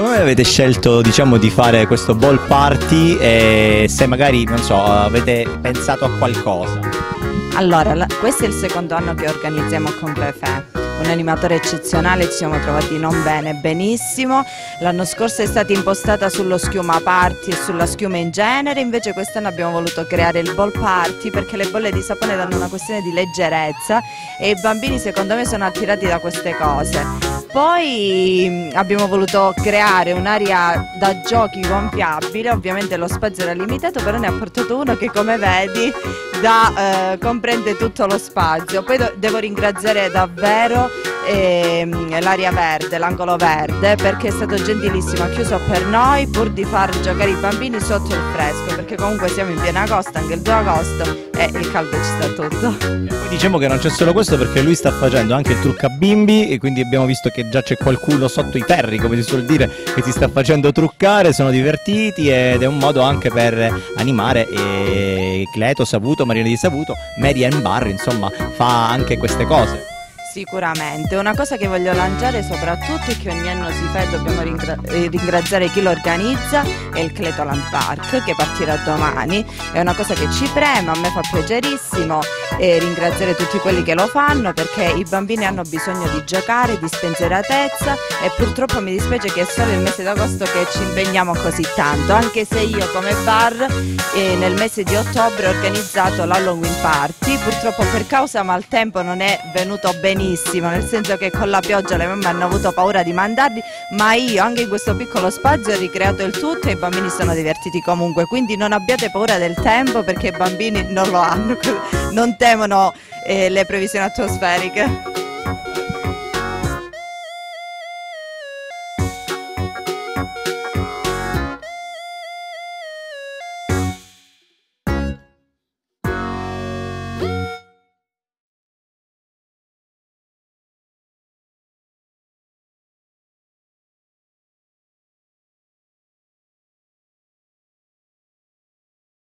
come mai avete scelto, diciamo, di fare questo ball party e se magari, non so, avete pensato a qualcosa? Allora, questo è il secondo anno che organizziamo con Fefe, un animatore eccezionale, ci siamo trovati non bene, benissimo. L'anno scorso è stata impostata sullo schiuma party e sulla schiuma in genere, invece quest'anno abbiamo voluto creare il ball party perché le bolle di sapone danno una questione di leggerezza e i bambini secondo me sono attirati da queste cose. Poi abbiamo voluto creare un'area da giochi gonfiabile, ovviamente lo spazio era limitato, però ne ha portato uno che come vedi comprende tutto lo spazio. Poi devo ringraziare davvero l'area verde, l'angolo verde, perché è stato gentilissimo, ha chiuso per noi pur di far giocare i bambini sotto il fresco, perché comunque siamo in pieno agosto, anche il 2 agosto e il caldo ci sta tutto. Poi diciamo che non c'è solo questo, perché lui sta facendo anche il trucca bimbi e quindi abbiamo visto che già c'è qualcuno sotto i ferri, come si suol dire, che si sta facendo truccare, sono divertiti ed è un modo anche per animare Cleto, Savuto, Marina di Savuto, Mary Ann Barr, insomma fa anche queste cose. Sicuramente, una cosa che voglio lanciare soprattutto è che ogni anno si fa e dobbiamo ringraziare chi lo organizza, è il Cletoland Park che partirà domani, è una cosa che ci preme, a me fa piacerissimo ringraziare tutti quelli che lo fanno perché i bambini hanno bisogno di giocare, di spensieratezza e purtroppo mi dispiace che è solo il mese d'agosto che ci impegniamo così tanto, anche se io come bar nel mese di ottobre ho organizzato l'Halloween Party, purtroppo per causa maltempo non è venuto benissimo, nel senso che con la pioggia le mamme hanno avuto paura di mandarli, ma io anche in questo piccolo spazio ho ricreato il tutto e i bambini sono divertiti comunque, quindi non abbiate paura del tempo perché i bambini non lo hanno, non temono le previsioni atmosferiche.